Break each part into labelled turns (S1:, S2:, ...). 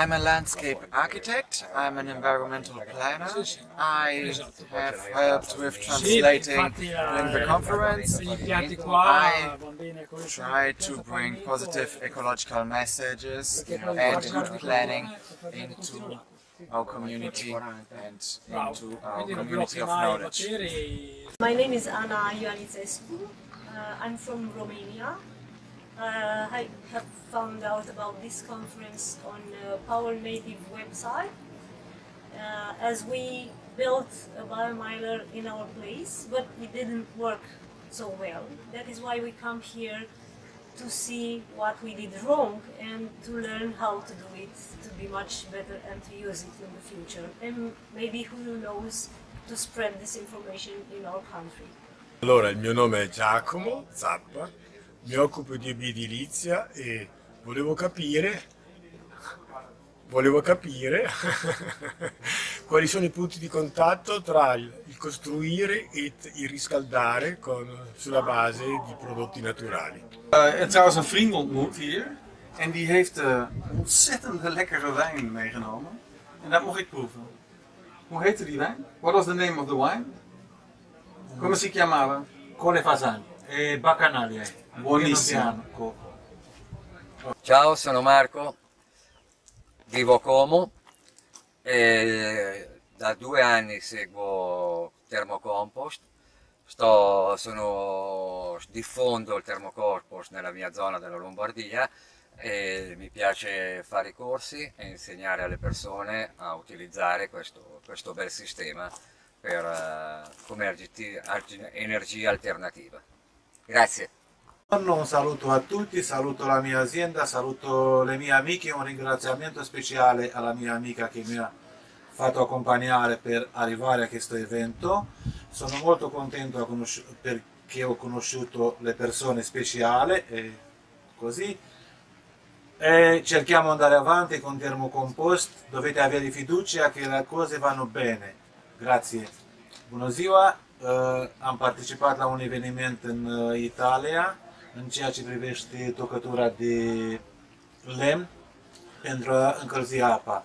S1: I'm a landscape architect, I'm an environmental planner. I have helped with translating during the conference. I try to bring positive ecological messages and good planning into our community and into our community of knowledge.
S2: My name is Ana Ioannicescu. I'm from Romania. I have found out about this conference on Power Native website as we built a biomiler in our place, but it didn't work so well. That is why we come here to see what we did wrong and to learn how to do it to be much better and to use it in the future. And maybe, who knows, to spread this information in our country.
S3: Allora, il mio nome è Giacomo Zappa, mi occupo di edilizia e volevo capire quali sono i punti di contatto tra il costruire e il riscaldare sulla base di prodotti naturali.
S1: En trouwens een vriend ontmoet hier en die heeft ontzettend lekkere wijn meegenomen en dat mocht ik proeven. Hoe heette die wijn? What was the name of the wine? Come si chiamava?
S4: Conefasan e Baccanalie.
S1: Buonissimo.
S5: Ciao, sono Marco, vivo a Como e da 2 anni seguo Thermocompost. Diffondo il Thermocompost nella mia zona della Lombardia e mi piace fare i corsi e insegnare alle persone a utilizzare questo bel sistema come energia alternativa. Grazie.
S6: Un saluto a tutti, saluto la mia azienda, saluto le mie amiche, un ringraziamento speciale alla mia amica che mi ha fatto accompagnare per arrivare a questo evento. Sono molto contento perché ho conosciuto le persone speciali e così. E cerchiamo di andare avanti con Thermocompost, dovete avere fiducia che le cose vanno bene. Grazie. Bună ziua! Am participat la un eveniment în Italia în ceea ce privește tocătura de lemn pentru a încălzi apa.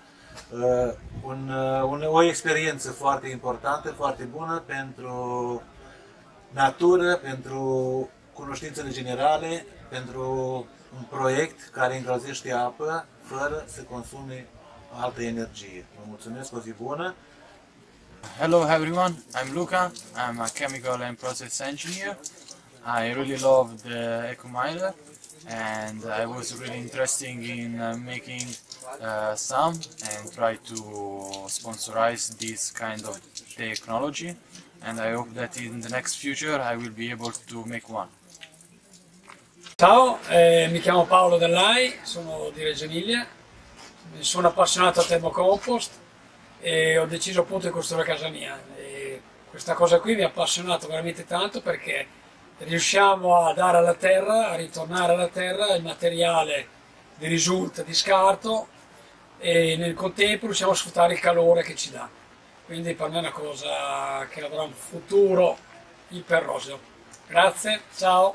S6: O experiență foarte importantă, foarte bună pentru natură, pentru cunoștințele generale, pentru un proiect care încălzește apă fără să consume altă energie. Vă mulțumesc, o zi bună!
S7: Hello everyone, I'm Luca, I'm a chemical and process engineer. I really love the Ecomiler and I was really interested in making some and try to sponsorize this kind of technology, and I hope that in the next future I will be able to make one.
S8: Ciao, mi chiamo Paolo Dellai, sono di Reggio Emilia, sono appassionato a Thermocompost e ho deciso appunto di costruire casa mia. E questa cosa qui mi ha appassionato veramente tanto perché riusciamo a dare alla terra, a ritornare alla terra il materiale che risulta di scarto e nel contempo riusciamo a sfruttare il calore che ci dà. Quindi per me è una cosa che avrà un futuro iper roseo. Grazie, ciao!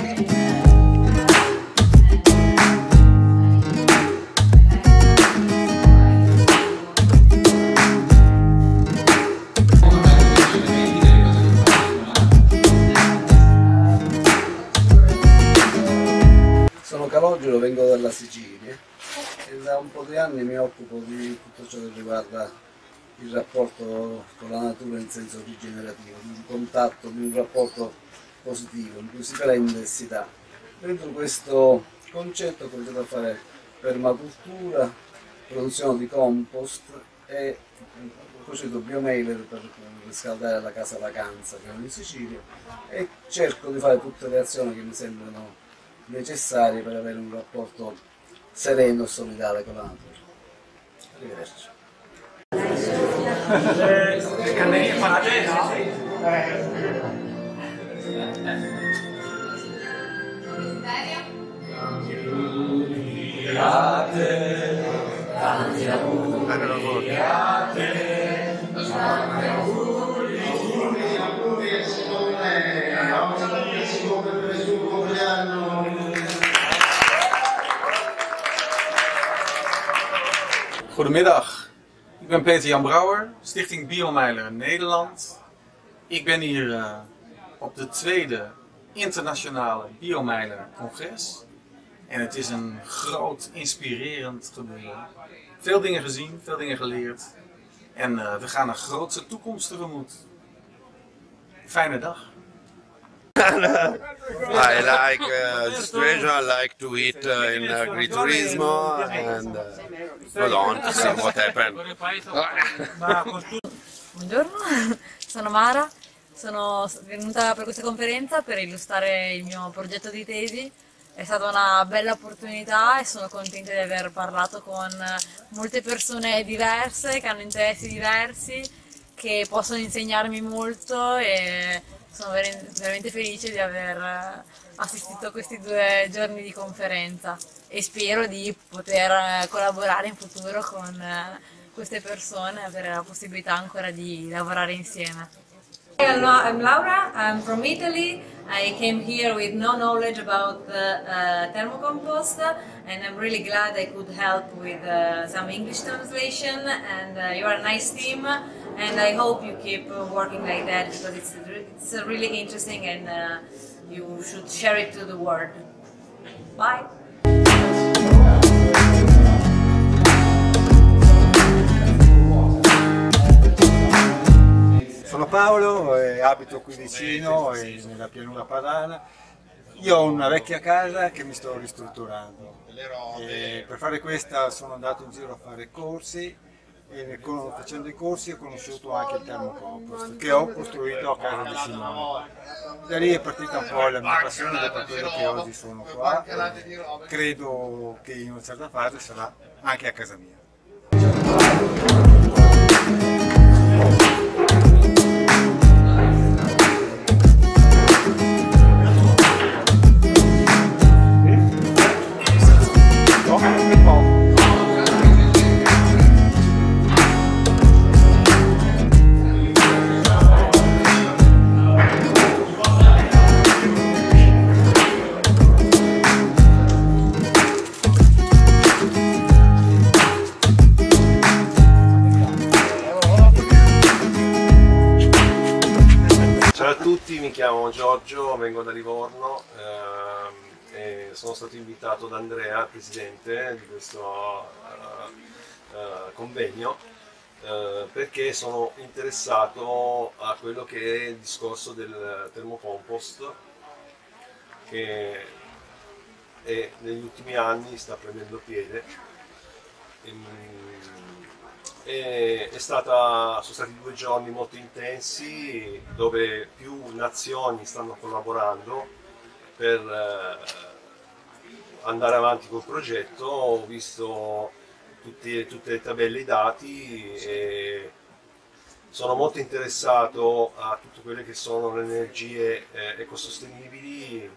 S9: Sono Calogero, vengo dalla Sicilia e da un po' di anni mi occupo di tutto ciò che riguarda il rapporto con la natura in senso rigenerativo, di un contatto, di un rapporto positivo in cui si prende e si dà. Dentro questo concetto ho cominciato a fare permacultura, produzione di compost e ho costruito biomailer per riscaldare la casa vacanza che ho in Sicilia e cerco di fare tutte le azioni che mi sembrano necessarie per avere un rapporto sereno e solidale con la natura. Arrivederci.
S1: Tanti auguri a te, tanti auguri per il suo compleanno.
S10: Goedemiddag, ik ben Peter Jan Brouwer, Stichting Biomeiler Nederland. Ik ben hier op de tweede internationale Biomeiler congres. En het is een groot, inspirerend gebeuren. Veel dingen gezien, veel dingen geleerd. En we gaan een grootse toekomst tegemoet. Fijne dag.
S11: I like the situation. I like to eat in agriturismo and go on to see what happens.
S12: Buongiorno, sono Mara, sono venuta per questa conferenza per illustrare il mio progetto di tesi. È stata una bella opportunità e sono contenta di aver parlato con molte persone diverse, che hanno interessi diversi, che possono insegnarmi molto e sono veramente felice di aver assistito a questi 2 giorni di conferenza e spero di poter collaborare in futuro con queste persone e avere la possibilità ancora di lavorare insieme.
S13: I'm Laura, I'm from Italy. I came here with no knowledge about thermocompost and I'm really glad I could help with some English translation, and you are a nice team and I hope you keep working like that because it's really interesting and you should share it to the world. Bye!
S14: Sono Paolo e abito qui vicino nella pianura padana. Io ho una vecchia casa che mi sto ristrutturando e per fare questa sono andato in giro a fare corsi e facendo i corsi ho conosciuto anche il thermocompost che ho costruito a casa di Simone. Da lì è partita un po' la mia passione per quello che oggi sono qua e credo che in una certa fase sarà anche a casa mia.
S15: Ciao a tutti, mi chiamo Giorgio, vengo da Livorno e sono stato invitato da Andrea, presidente di questo convegno, perché sono interessato a quello che è il discorso del thermocompost che negli ultimi anni sta prendendo piede. Sono stati 2 giorni molto intensi dove più nazioni stanno collaborando per andare avanti col progetto. Ho visto tutte le tabelle e i dati e sono molto interessato a tutte quelle che sono le energie ecosostenibili.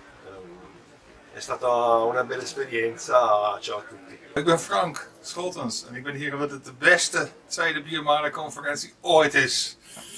S15: È stata una bella esperienza, ciao a tutti.
S16: Ik ben Frank Scholtens en ik ben hier omdat het de beste tweede Biomeiler-conferentie ooit is.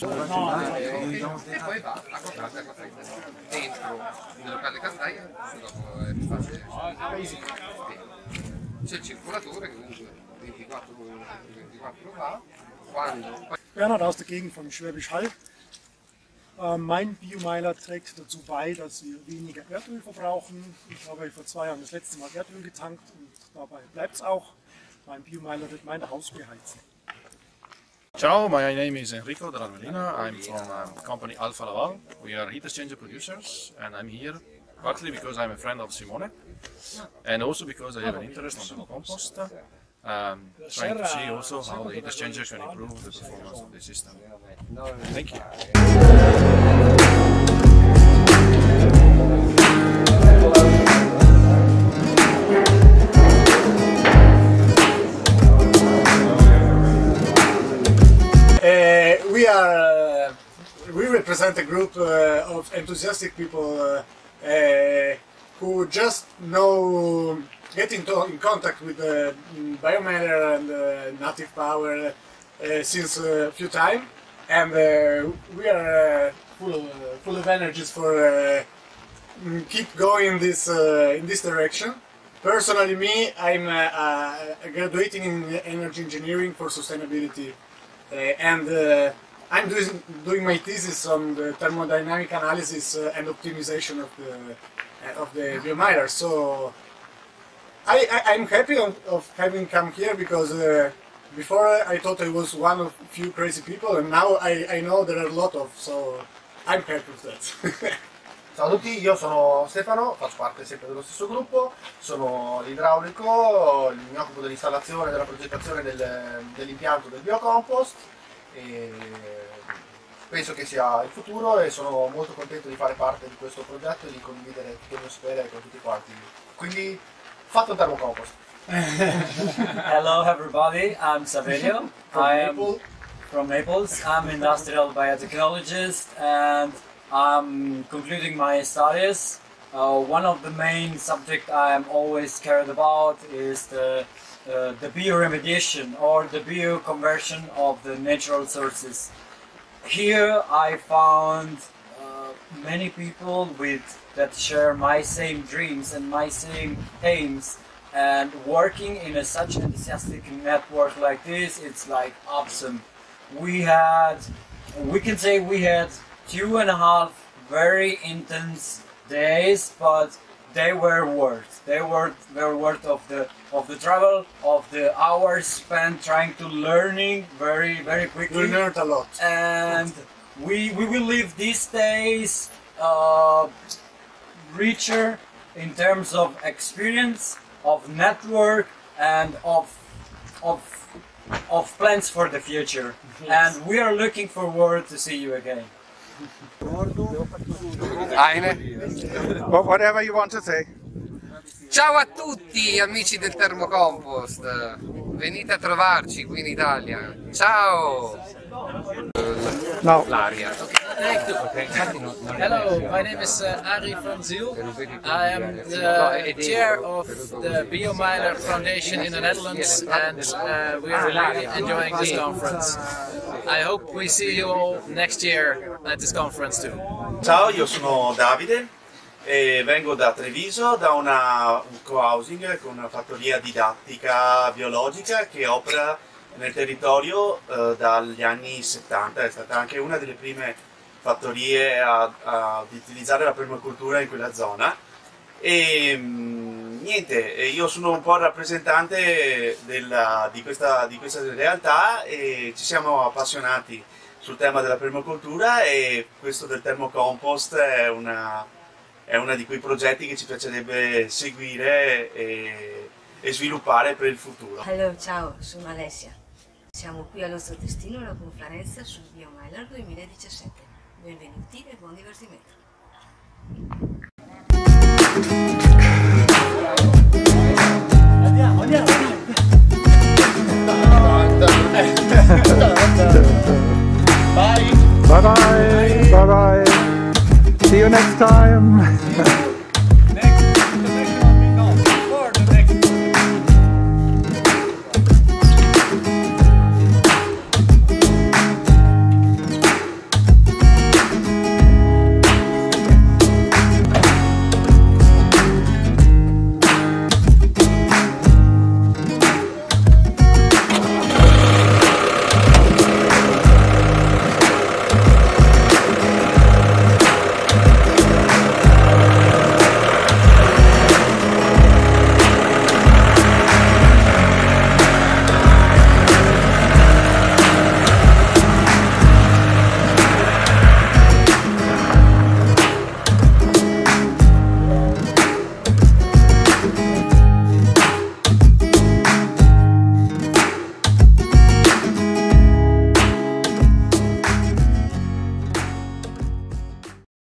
S17: C'è il circolatore che comunque 24 va, quando...
S18: Bernhard aus der Gegend von Schwäbisch Hall. Mein Biomeiler trägt dazu bei, dass wir weniger Erdöl verbrauchen. Ich habe vor 2 Jahren das letzte Mal Erdöl getankt und dabei bleibt es auch. Mein Biomeiler wird mein Haus beheizen.
S19: Ciao, my name is Enrico Dall'Armelina. I'm from company Alfa Laval. We are heat exchanger producers and I'm here partly because I'm a friend of Simone and also because I have an interest on thermocompost. Trying to see also how the heat exchanger can improve the performance of the system. Thank you.
S18: We represent a group of enthusiastic people who just get in contact with Biomeiler and Native Power since a few times, and we are full of energies for keep going in this direction. Personally, me, I'm graduating in energy engineering for sustainability, and I'm doing my thesis on the thermodynamic analysis and optimization of the biomiler. So I'm happy of having come here because before I thought I was one of few crazy people, and now I know there are a lot of, so I'm happy with that.
S20: Ciao a tutti, io sono Stefano, faccio parte sempre dello stesso gruppo, sono l'idraulico, mi occupo dell'installazione e della progettazione dell'impianto del biocompost e penso che sia il futuro e sono molto contento di fare parte di questo progetto e di condividere tutto il mio sapere con tutti quanti. Quindi fate un termocompost!
S21: Hello everybody, I'm Saverio, from Naples. I'm an industrial biotechnologist and I'm concluding my studies. One of the main subjects I'm always cared about is the bioremediation or the bioconversion of the natural sources. Here I found many people that share my same dreams and my same aims, and working in such an enthusiastic network like this, it's like awesome. We can say we had 2.5 very intense days, but they were worth. They were worth of the travel, of the hours spent trying to learning very quickly.
S18: We learned a lot,
S21: and we will leave these days richer in terms of experience, of network, and of plans for the future.
S18: Yes.
S21: And we are looking forward to see you again.
S22: Whatever you want to say.
S17: Ciao a tutti amici del Termocompost, venite a trovarci qui in Italia. Ciao!
S22: No.
S17: L'aria.
S23: Hello, my name is Ari from Ziel. I am the chair of the Biomiler Foundation in the Netherlands, and we are really enjoying this conference. I hope we see you all next year at this conference too.
S6: Ciao, io sono Davide e vengo da Treviso, da un co-housing con una fattoria didattica biologica che opera nel territorio dagli anni 70, è stata anche una delle prime fattorie ad utilizzare la permacultura in quella zona e niente, io sono un po' il rappresentante di questa realtà e ci siamo appassionati sul tema della permacultura e questo del termocompost è uno di quei progetti che ci piacerebbe seguire e sviluppare per il futuro.
S24: Hello, ciao, sono Alessia. Siamo qui allo Stotestino alla conferenza sul Biomiler 2017. Benvenuti e buon divertimento.
S22: Bye bye. Bye bye. See you next time.